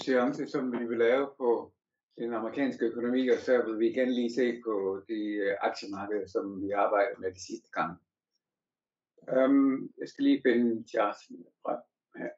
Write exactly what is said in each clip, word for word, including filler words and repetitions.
seance, som vi vil lave på den amerikanske økonomi, og så vil vi igen lige se på de aktiemarkeder, som vi arbejder med de sidste gang. Um, jeg skal lige finde charten frem her.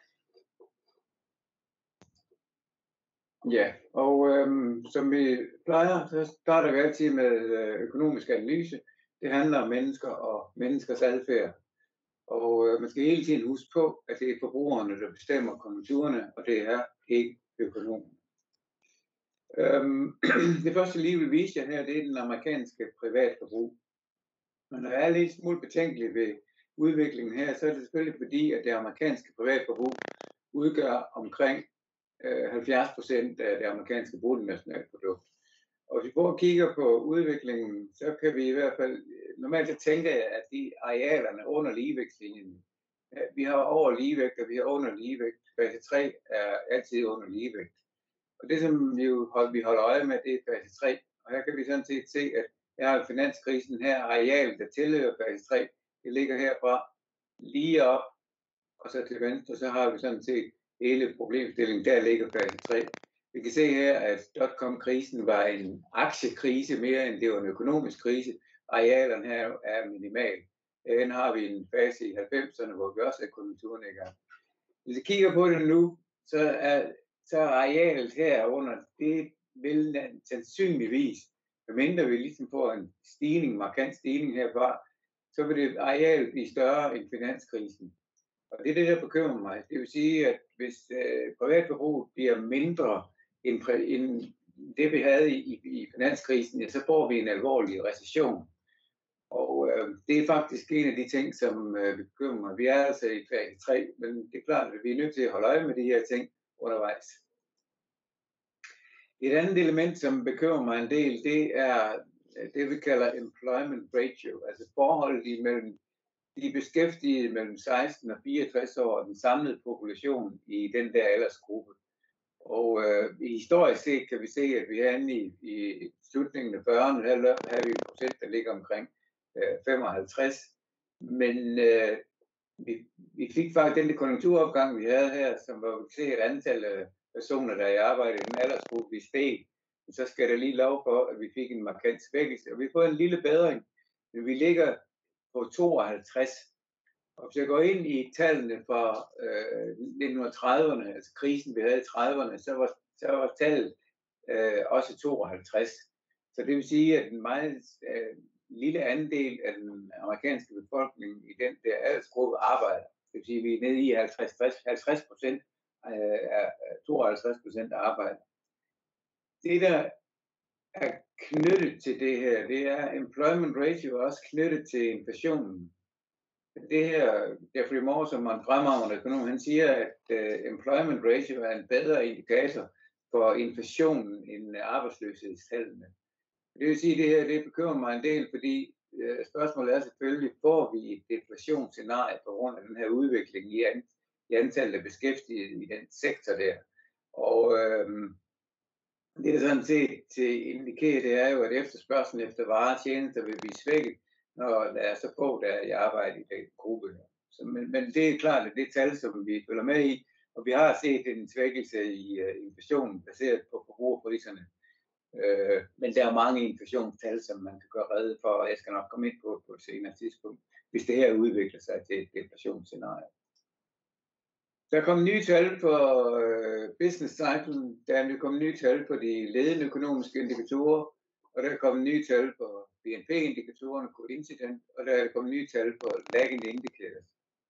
Ja, og øhm, som vi plejer, så starter vi altid med økonomisk analyse. Det handler om mennesker og menneskers adfærd. Og øh, man skal hele tiden huske på, at det er forbrugerne, der bestemmer konjunkturerne, og det er ikke økonomerne. Øhm, det første lige vil vise jer her, det er den amerikanske privatforbrug. Men når jeg er lidt smule betænkelig ved udviklingen her, så er det selvfølgelig fordi, at det amerikanske privatforbrug udgør omkring øh, halvfjerds procent af det amerikanske bruttonationalprodukt. Og hvis vi prøver at kigge på udviklingen, så kan vi i hvert fald normalt så tænke, at de arealerne under ligevægtslinjen, vi har over ligevægt, og vi har under ligevægt. Fase tre er altid under ligevægt. Og det, som vi, jo hold, vi holder øje med, det er fase tre. Og her kan vi sådan set se, at her har finanskrisen her, arealet, der tilhører fase tre, det ligger herfra lige op, og så til venstre, så har vi sådan set hele problemstillingen, der ligger fase tre. Vi kan se her, at dotcom-krisen var en aktiekrise mere, end det var en økonomisk krise. Arealerne her er minimal. Den har vi en fase i halvfemserne, hvor vi også er konjunkturnedgang. Hvis vi kigger på det nu, så er, så er arealet her under, det vil sandsynligvis, medmindre vi ligesom får en stigning, markant stigning herfra, så vil det areal blive større end finanskrisen. Og det er det, der bekymrer mig. Det vil sige, at hvis øh, privatforbruget bliver mindre end, end det, vi havde i, i finanskrisen, ja, så får vi en alvorlig recession. Og øh, det er faktisk en af de ting, som øh, vi bekymrer mig. Vi er altså i fase tre, men det er klart, at vi er nødt til at holde øje med de her ting undervejs. Et andet element, som bekymrer mig en del, det er det, vi kalder employment ratio, altså forholdet imellem de beskæftigede mellem seksten og fireogtres år og den samlede population i den der aldersgruppe. Og øh, historisk set kan vi se, at vi er inde i, i slutningen af fyrrerne, her har vi en procent, der ligger omkring øh, femoghalvtreds. Men øh, vi, vi fik faktisk den konjunkturopgang, vi havde her, som var vi se et antal af personer, der i arbejde i den aldersgruppe, vi steg. Så skal der lige lov for, at vi fik en markant svækkelse. Og vi får en lille bedring, men vi ligger på tooghalvtreds. Og hvis jeg går ind i tallene fra øh, nitten trediverne, altså krisen vi havde i trediverne, så var, så var tallet øh, også tooghalvtreds. Så det vil sige, at en meget øh, lille andel af den amerikanske befolkning i den der aldersgruppe arbejder. Det vil sige, at vi er nede i halvtreds procent af tooghalvtreds procent arbejder. Det, der er knyttet til det her, det er employment ratio også knyttet til inflationen. Det her, Jeffrey Moore, som er en fremragende økonom, han siger, at uh, employment ratio er en bedre indikator for inflationen end arbejdsløshedstallene. Det vil sige, at det her det bekymrer mig en del, fordi uh, spørgsmålet er selvfølgelig, får vi et deflationsscenarie på grund af den her udvikling i, an, i antallet af beskæftigede i den sektor der. Og øhm, det, der sådan set til indikerer, det er jo, at efterspørgselen efter varer og tjenester vil blive svækket, når der er så få, der er i arbejde i den gruppe. Så, men, men det er klart, at det er tal, som vi følger med i, og vi har set en svækkelse i uh, inflationen baseret på forbrugerpriserne. Uh, men der er mange inflationstal, som man kan gøre rede for, og jeg skal nok komme ind på på et senere tidspunkt, hvis det her udvikler sig til et deflationsscenarie. Der er kommet nye tal på uh, business cycle, der er kommet nye tal på de ledende økonomiske indikatorer, og der er kommet nye tal på B N P-indikatorerne, coincident, og der er kommet nye tal på lagging indicators.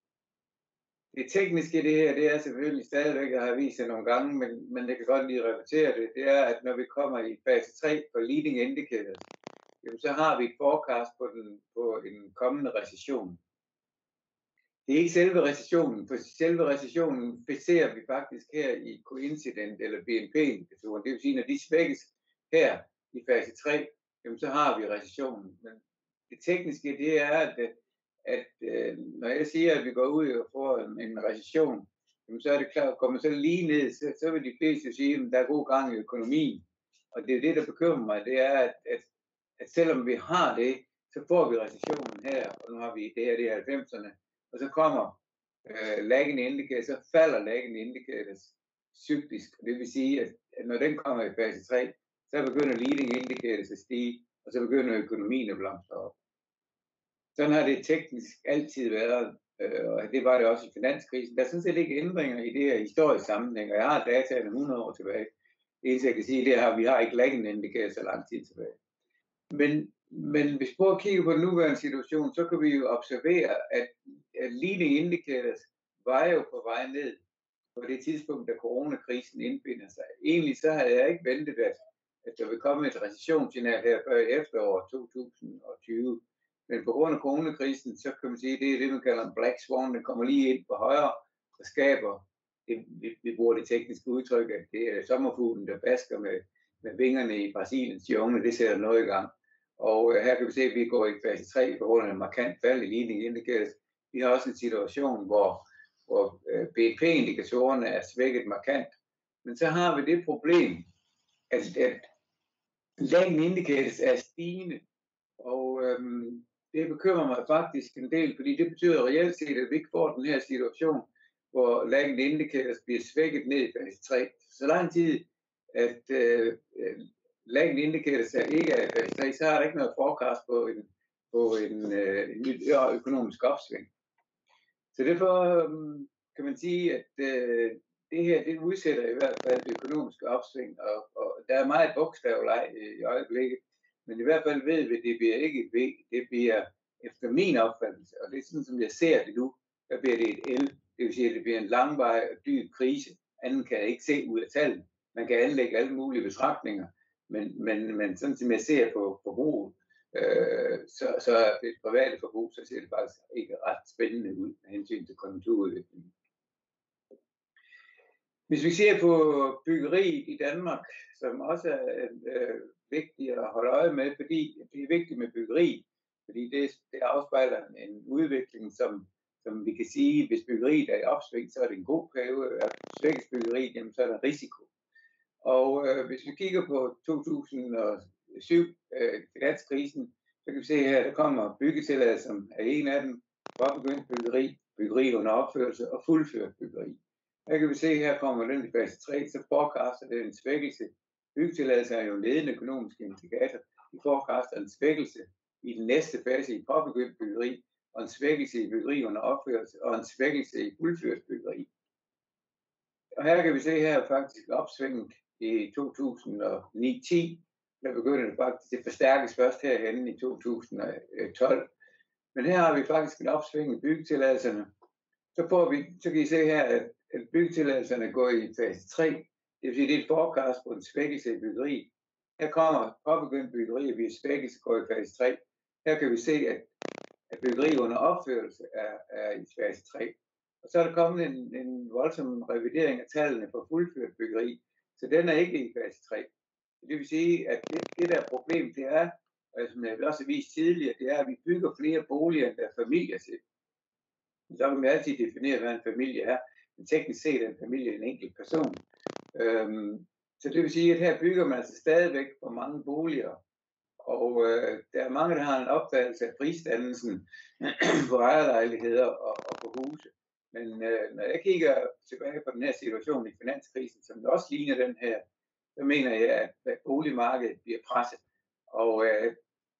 Det tekniske i det her, det er selvfølgelig stadigvæk, jeg har vist det nogle gange, men, men det kan godt lige repetere det, det er, at når vi kommer i fase tre på leading indicators, jamen, så har vi et forecast på, den, på en kommende recession. Det er ikke selve recessionen, for selve recessionen ser vi faktisk her i coincident eller B N P-indikatoren. Det vil sige, når de svækkes her i fase tre, jamen, så har vi recessionen. Men det tekniske det er, at, at, at når jeg siger, at vi går ud og får en, en recession, jamen, så er det klart, kommer så lige ned, så, så vil de fleste sige, at der er god gang i økonomien. Og det er det, der bekymrer mig, det er, at, at, at selvom vi har det, så får vi recessionen her, og nu har vi det her, det er halvfemserne, og så kommer uh, lagging indicators, så falder lagging indicators. cyklisk. Det vil sige, at, at når den kommer i fase tre, så begynder leading indicators at stige, og så begynder økonomien at blomstre op. Sådan har det teknisk altid været, øh, og det var det også i finanskrisen. Der er sådan set ikke ændringer i det her historiske sammenhæng, og jeg har dataene hundrede år tilbage. Det eneste, jeg kan sige, det er, at vi har ikke lagging indicators så lang tid tilbage. Men, men hvis vi prøver at kigge på den nuværende situation, så kan vi jo observere, at, at leading indicators var jo på vej ned på det tidspunkt, da coronakrisen indbinder sig. Egentlig så havde jeg ikke ventet, at, at der vil komme et recessionssignal her før i efteråret to tusind og tyve. Men på grund af coronakrisen, så kan man sige, at det er det, man kalder en black swan. Den kommer lige ind på højre og skaber, det, vi, vi bruger det tekniske udtryk, at det er sommerfuglen, der basker med, med vingerne i Brasiliens jungle. Det sætter noget i gang. Og øh, her kan vi se, at vi går i fase tre på grund af en markant fald i leading indicators. Vi har også en situation, hvor, hvor øh, B N P-indikatorerne er svækket markant. Men så har vi det problem, at, at lagging indicators er stigende. Og øhm, det bekymrer mig faktisk en del, fordi det betyder reelt set, at vi ikke får den her situation, hvor lagging indicators bliver svækket ned i fase tre. Så lang tid, at øh, lagging indicators er ikke er i fase tre, så har der ikke noget forecast på en, på en, øh, en ny økonomisk opsving. Så derfor øhm, kan man sige, at øh, det her det udsætter i hvert fald det økonomiske opsving, og, og der er meget bogstavleg i øjeblikket. Men i hvert fald ved vi, at det bliver ikke et V, det bliver efter min opfattelse, og det er sådan, som jeg ser det nu, der bliver det et L. Det vil sige, at det bliver en langvarig og dyb krise. Anden kan jeg ikke se ud af tallene. Man kan anlægge alle mulige betragtninger, men, men, men sådan som jeg ser på forbruget, øh, så, så er det private forbrug, så ser det faktisk ikke ret spændende ud med hensyn til konjunkturudviklingen. Hvis vi ser på byggeriet i Danmark, som også er øh, vigtigt at holde øje med, fordi det er vigtigt med byggeri, fordi det, det afspejler en udvikling, som, som vi kan sige, hvis byggeriet er i opsving, så er det en god periode, og svækkes byggeriet, jamen, så er der risiko. Og øh, hvis vi kigger på to tusind og syv, øh, finanskrisen, så kan vi se her, der kommer byggetilladelser, som er en af dem, påbegyndt byggeri, byggeri under opførelse og fuldført byggeri. Her kan vi se, her kommer den i fase tre, så forecaster det en svækkelse. Byggetilladelser er jo en ledende økonomisk indikator. De forecaster en svækkelse i den næste fase i påbegyndt byggeri, og en svækkelse i byggeri under opførelse, og en svækkelse i fuldført byggeri. Og her kan vi se her faktisk opsvinget i to tusind og ni til ti. Der begynder det faktisk at forstærkes først herhenne i to tusind og tolv. Men her har vi faktisk en opsving i byggetilladelserne. Så, får vi, så kan I se her, at at byggetilladelserne går i fase tre, det vil sige, det er et forecast på en svækkelse i byggeri. Her kommer påbegyndt byggeri, og vi er svækkelse går i fase tre. Her kan vi se, at, at byggeri under opførelse er, er i fase tre. Og så er der kommet en, en voldsom revidering af tallene for fuldført byggeri, så den er ikke i fase tre. Det vil sige, at det, det der problem, det er, og som jeg også har vist tidligere, det er, at vi bygger flere boliger, end der er familier til. Så kan man altid definere, hvad en familie er. Men teknisk set er en familie en enkelt person. Øhm, så det vil sige, at her bygger man altså stadigvæk for mange boliger. Og øh, der er mange, der har en opfattelse af prisdannelsen på ejerlejligheder og, og på huse. Men øh, når jeg kigger tilbage på den her situation i finanskrisen, som også ligner den her, så mener jeg, at, at boligmarkedet bliver presset. Og øh,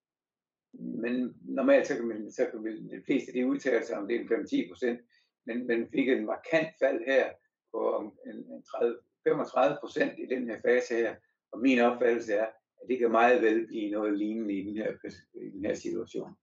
men normalt så kan man, så kan man de fleste af de udtalelser om det er en fem til ti procent, men man fik en markant fald her på en, en tredive, femogtredive procent i den her fase her, og min opfattelse er, at det kan meget vel blive noget lignende i den her, i den her situation.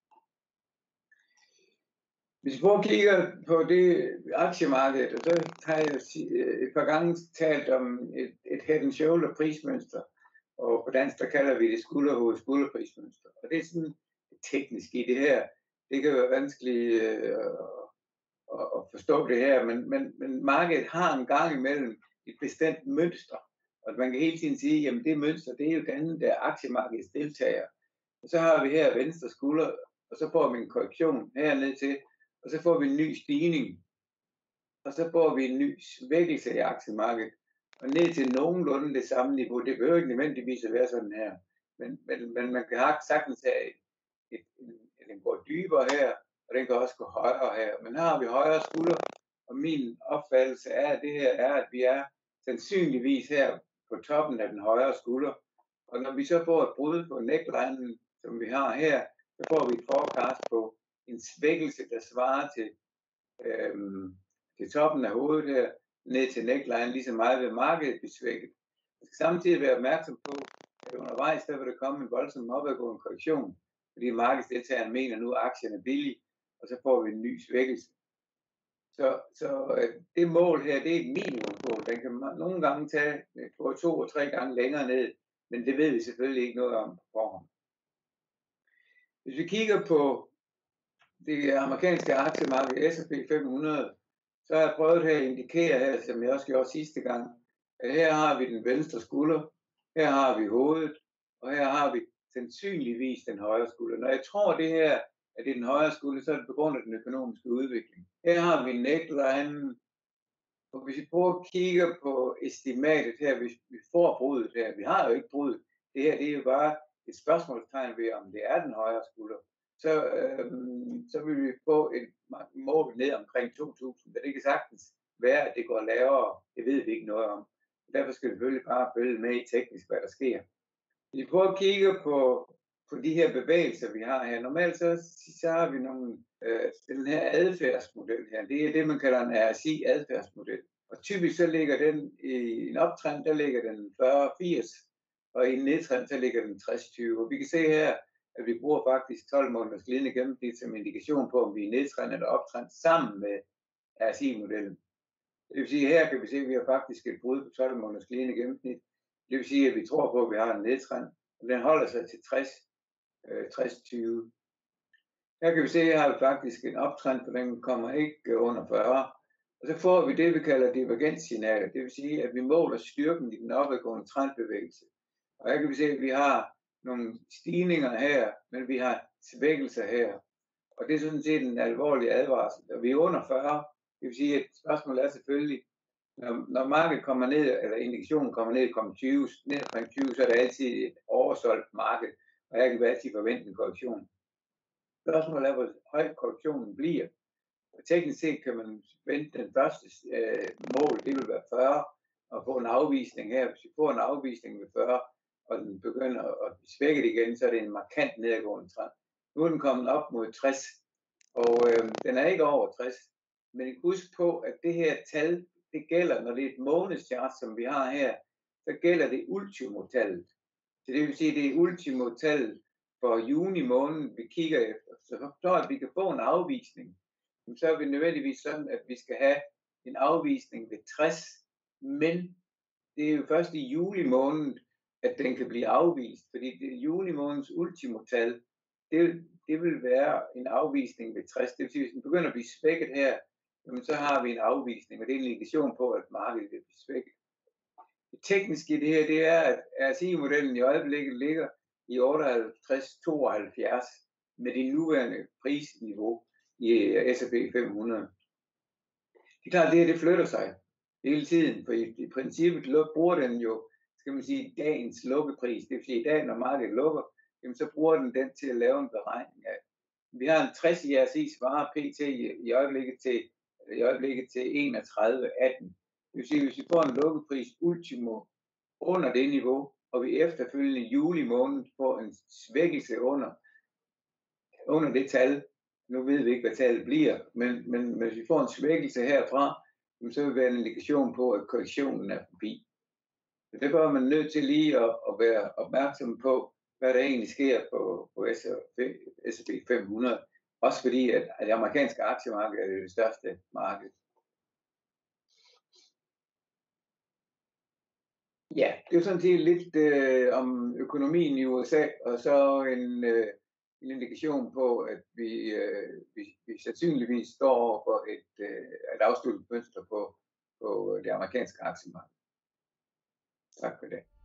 Hvis vi prøver at kigge på det aktiemarked, og så har jeg et par gange talt om et, et head and shoulder prismønster, og på dansk der kalder vi det skulderhoved skulderprismønster. Og det er sådan teknisk i det her. Det kan være vanskeligt øh, at, at forstå det her, men, men, men markedet har en gang imellem et bestemt mønster. Og man kan hele tiden sige, jamen det mønster, det er jo den der aktiemarkedets deltager. Og så har vi her venstre skulder, og så får vi en korrektion herned til, og så får vi en ny stigning. Og så får vi en ny svækkelse i aktiemarkedet. Og ned til nogenlunde det samme niveau. Det behøver ikke nødvendigvis at være sådan her. Men, men, men man kan sagtens have et, et, en, den går dybere her, og den kan også gå højere her. Men her har vi højere skulder, og min opfattelse er, at det her er, at vi er sandsynligvis her på toppen af den højre skulder. Og når vi så får et brud på necklinen, som vi har her, så får vi et forecast på en svækkelse, der svarer til, øhm, til toppen af hovedet her, ned til neckline, lige så meget ved markedet blive svækket. Man skal samtidig være opmærksom på, at undervejs der vil der komme en voldsom opadgående korrektion, fordi markedsdeltagerne mener nu, at aktien er billig, og så får vi en ny svækkelse. Så, så det mål her, det er et minimumsmål. Den kan man nogle gange tage på to og tre gange længere ned, men det ved vi selvfølgelig ikke noget om på forhånd. Hvis vi kigger på det amerikanske aktiemarked S og P fem hundrede, så har jeg prøvet her at indikere her, som jeg også gjorde sidste gang, at her har vi den venstre skulder, her har vi hovedet, og her har vi sandsynligvis den højre skulder. Når jeg tror det her, at det er den højre skulder, så er det på grund af den økonomiske udvikling. Her har vi neckline, og hvis vi prøver at kigge på estimatet her, hvis vi får bruddet her, vi har jo ikke bruddet, det her det er jo bare et spørgsmålstegn ved, om det er den højre skulder, så, øhm, så vil vi få et mål ned omkring to tusind. Det kan sagtens være, at det går lavere, det ved vi ikke noget om. Derfor skal vi selvfølgelig bare følge med i teknisk, hvad der sker. Vi prøver at kigge på, på de her bevægelser, vi har her. Normalt så, så har vi nogle, øh, den her adfærdsmodel her. Det er det, man kalder en R S I-adfærdsmodel. Og typisk så ligger den i en optrend, der ligger den fyrre firs, og i en nedtrend, så ligger den tres tyve. Og vi kan se her, at vi bruger faktisk tolv måneders glidende gennemsnit som indikation på, om vi er nedtrend eller optrend sammen med R S I-modellen. Det vil sige, at her kan vi se, at vi har faktisk et brud på tolv måneders glidende gennemsnit. Det vil sige, at vi tror på, at vi har en nedtrend, og den holder sig til tres tyve. Her kan vi se, at jeg har faktisk en optrend, for den kommer ikke under fyrre. Og så får vi det, vi kalder divergenssignaler. Det vil sige, at vi måler styrken i den opadgående trendbevægelse. Og her kan vi se, at vi har nogle stigninger her, men vi har svækkelser her. Og det er sådan set en alvorlig advarsel. Og vi er under fyrre. Det vil sige, at spørgsmålet er selvfølgelig, når, når markedet kommer ned, eller indikationen kommer ned, kommer tyve, ned omkring tyve, så er det altid et oversolgt marked, og her kan vi altid forvente en korrektion. Spørgsmålet er, hvor høj korrektionen bliver. Og teknisk set kan man vente den første øh, mål, det vil være fyrre, og få en afvisning her. Hvis vi får en afvisning ved fyrre, og den begynder at svække det igen, så er det en markant nedadgående trend. Nu er den kommet op mod tres, og øh, den er ikke over tres. Men husk på, at det her tal, det gælder, når det er et månedschart, som vi har her, så gælder det ultimotallet. Så det vil sige, at det er ultimotallet for juni måned, vi kigger efter. Så for at vi kan få en afvisning, så er det nødvendigvis sådan, at vi skal have en afvisning ved tres, men det er jo først i juli måned, at den kan blive afvist, fordi det er juli måneds ultimotal, det, det vil være en afvisning ved tres. Det vil sige, hvis den begynder at blive svækket her, jamen så har vi en afvisning, og det er en indikation på, at markedet vil blive svækket. Det tekniske i det her, det er, at R S I-modellen i øjeblikket ligger i otteoghalvtreds komma tooghalvfjerds med det nuværende prisniveau i S og P fem hundrede. Det er klart, at det her det flytter sig hele tiden, for i, i princippet bruger den jo, skal man sige, dagens lukkepris. Det vil sige, at i dag, når markedet lukker, jamen, så bruger den den til at lave en beregning af. Vi har en tres i R S I svarer P T i, i øjeblikket til i øjeblikket til enogtredive atten. Det vil sige, hvis vi får en lukkepris ultimo under det niveau, og vi efterfølgende juli måned får en svækkelse under, under det tal, nu ved vi ikke, hvad tallet bliver, men, men, men hvis vi får en svækkelse herfra, så vil det være en indikation på, at korrektionen er forbi. Så det er man nødt til lige at, at være opmærksom på, hvad der egentlig sker på, på S og P fem hundrede. Også fordi, at det amerikanske aktiemarked er det største marked. Ja, det er sådan set lidt øh, om økonomien i U S A, og så en, øh, en indikation på, at vi, øh, vi, vi sandsynligvis står over for et, øh, et afsluttet mønster på, på det amerikanske aktiemarked. Tak for det.